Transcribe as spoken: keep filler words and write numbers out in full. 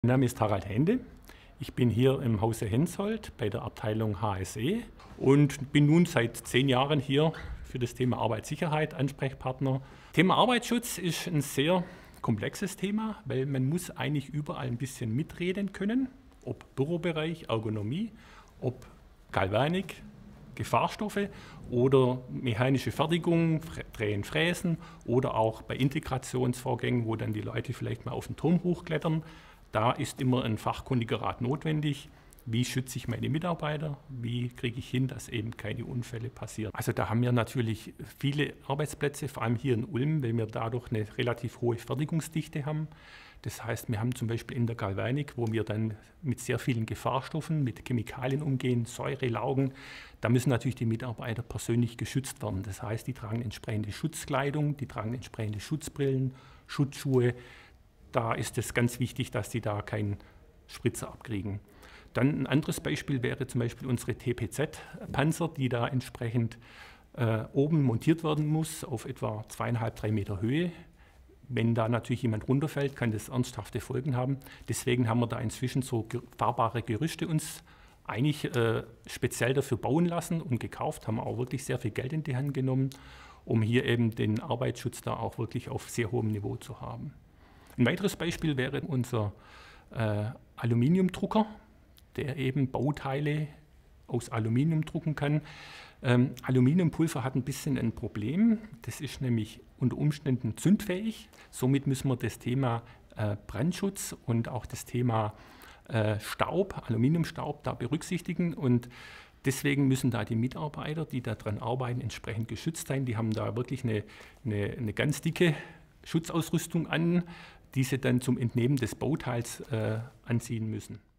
Mein Name ist Harald Hände. Ich bin hier im Hause Hensoldt bei der Abteilung H S E und bin nun seit zehn Jahren hier für das Thema Arbeitssicherheit Ansprechpartner. Thema Arbeitsschutz ist ein sehr komplexes Thema, weil man muss eigentlich überall ein bisschen mitreden können, ob Bürobereich, Ergonomie, ob Galvanik, Gefahrstoffe oder mechanische Fertigung, Drehen, Fräsen oder auch bei Integrationsvorgängen, wo dann die Leute vielleicht mal auf den Turm hochklettern. Da ist immer ein fachkundiger Rat notwendig. Wie schütze ich meine Mitarbeiter? Wie kriege ich hin, dass eben keine Unfälle passieren? Also da haben wir natürlich viele Arbeitsplätze, vor allem hier in Ulm, weil wir dadurch eine relativ hohe Fertigungsdichte haben. Das heißt, wir haben zum Beispiel in der Galvanik, wo wir dann mit sehr vielen Gefahrstoffen, mit Chemikalien umgehen, Säure, Laugen, da müssen natürlich die Mitarbeiter persönlich geschützt werden. Das heißt, die tragen entsprechende Schutzkleidung, die tragen entsprechende Schutzbrillen, Schutzschuhe. Da ist es ganz wichtig, dass die da keinen Spritzer abkriegen. Dann ein anderes Beispiel wäre zum Beispiel unsere T P Z-Panzer, die da entsprechend äh, oben montiert werden muss, auf etwa zweieinhalb, drei Meter Höhe. Wenn da natürlich jemand runterfällt, kann das ernsthafte Folgen haben. Deswegen haben wir da inzwischen so fahrbare Gerüste uns eigentlich äh, speziell dafür bauen lassen und gekauft, haben auch wirklich sehr viel Geld in die Hand genommen, um hier eben den Arbeitsschutz da auch wirklich auf sehr hohem Niveau zu haben. Ein weiteres Beispiel wäre unser äh, Aluminiumdrucker, der eben Bauteile aus Aluminium drucken kann. Ähm, Aluminiumpulver hat ein bisschen ein Problem, das ist nämlich unter Umständen zündfähig. Somit müssen wir das Thema äh, Brandschutz und auch das Thema äh, Staub, Aluminiumstaub da berücksichtigen. Und deswegen müssen da die Mitarbeiter, die daran arbeiten, entsprechend geschützt sein. Die haben da wirklich eine, eine, eine ganz dicke Schutzausrüstung an, die sie dann zum Entnehmen des Bauteils äh, anziehen müssen.